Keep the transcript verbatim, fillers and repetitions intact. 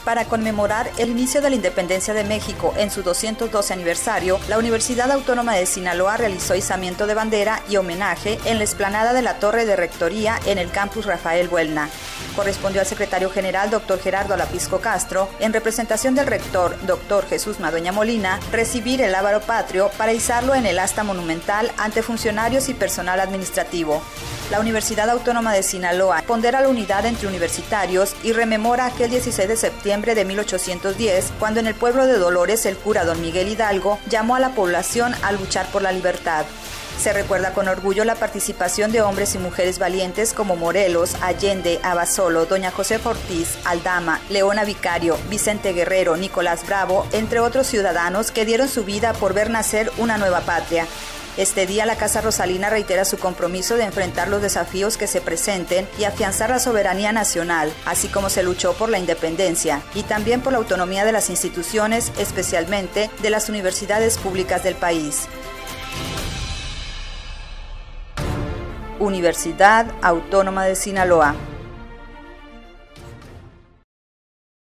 Para conmemorar el inicio de la independencia de México en su doscientos doce aniversario, la Universidad Autónoma de Sinaloa realizó izamiento de bandera y homenaje en la explanada de la Torre de Rectoría en el campus Rafael Buelna. Correspondió al secretario general, doctor Gerardo Alapisco Castro, en representación del rector, doctor Jesús Madueña Molina, recibir el lábaro patrio para izarlo en el asta monumental ante funcionarios y personal administrativo. La Universidad Autónoma de Sinaloa pondera la unidad entre universitarios y rememora aquel dieciséis de septiembre de mil ochocientos diez, cuando en el pueblo de Dolores el cura don Miguel Hidalgo llamó a la población a luchar por la libertad. Se recuerda con orgullo la participación de hombres y mujeres valientes como Morelos, Allende, Abasolo, doña Josefa Ortiz, Aldama, Leona Vicario, Vicente Guerrero, Nicolás Bravo, entre otros ciudadanos que dieron su vida por ver nacer una nueva patria. Este día la Casa Rosalina reitera su compromiso de enfrentar los desafíos que se presenten y afianzar la soberanía nacional, así como se luchó por la independencia y también por la autonomía de las instituciones, especialmente de las universidades públicas del país. Universidad Autónoma de Sinaloa.